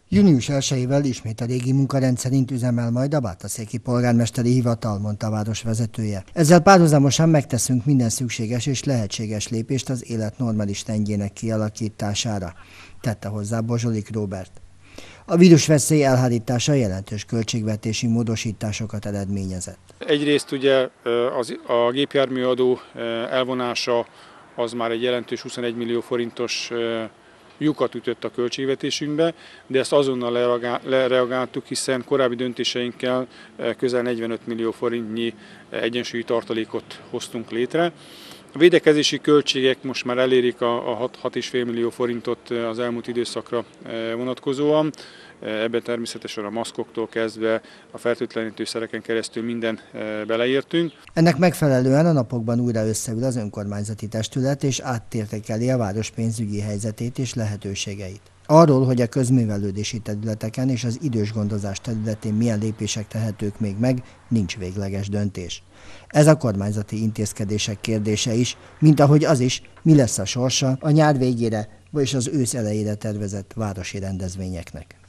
Június 1-ével ismét a régi munkarend szerint üzemel majd a Bátaszéki Polgármesteri Hivatal, mondta a város vezetője. Ezzel párhuzamosan megteszünk minden szükséges és lehetséges lépést az élet normális rendjének kialakítására, tette hozzá Bozsolik Róbert. A vírusveszély elhárítása jelentős költségvetési módosításokat eredményezett. Egyrészt ugye a gépjárműadó elvonása az már egy jelentős 21 millió forintos lyukat ütött a költségvetésünkbe, de ezt azonnal lereagáltuk, hiszen korábbi döntéseinkkel közel 45 millió forintnyi egyensúlyi tartalékot hoztunk létre. A védekezési költségek most már elérik a 6,5 millió forintot az elmúlt időszakra vonatkozóan. Ebben természetesen a maszkoktól kezdve a fertőtlenítőszereken keresztül minden beleértünk. Ennek megfelelően a napokban újra összeül az önkormányzati testület és átértékeli a város pénzügyi helyzetét és lehetőségeit. Arról, hogy a közművelődési területeken és az idős gondozás területén milyen lépések tehetők még meg, nincs végleges döntés. Ez a kormányzati intézkedések kérdése is, mint ahogy az is, mi lesz a sorsa a nyár végére vagy az ősz elejére tervezett városi rendezvényeknek.